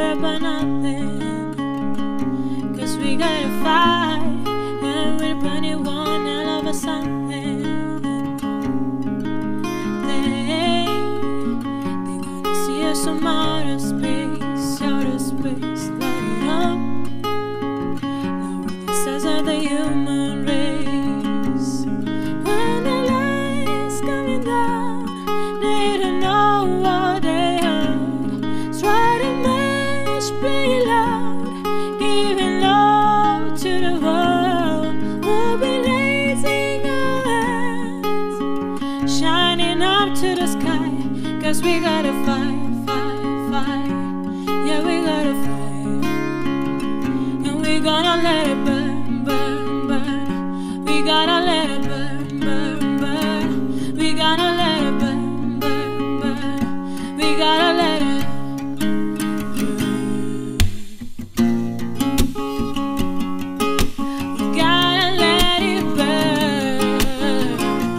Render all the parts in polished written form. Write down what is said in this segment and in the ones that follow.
about nothing. Cause we gotta fight, everybody want hell of a something. They gonna see us from outer space, light it up. Now we're the size of the human race. When the light's coming down, they don't know what they heard. Strike a match, play it loud, giving love to the world. We'll be raising our hands, shining up to the sky. Cause we gotta fight, fight, fight. Yeah, we gotta fight. And we gonna let it burn, burn, burn. We gotta let it burn, burn, burn. We gotta let it burn, burn, burn. We gotta let it burn. We gotta let it burn.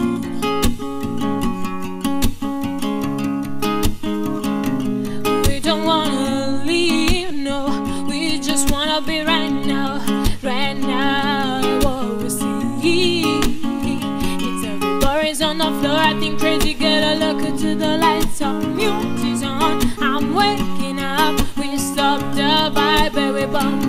We don't wanna leave, no. We just wanna be right now, right now. What we see, it's everybody's on the floor acting crazy. Gotta look into the lights on, music's on. I'm waking up. We stop the vibe, baby, bump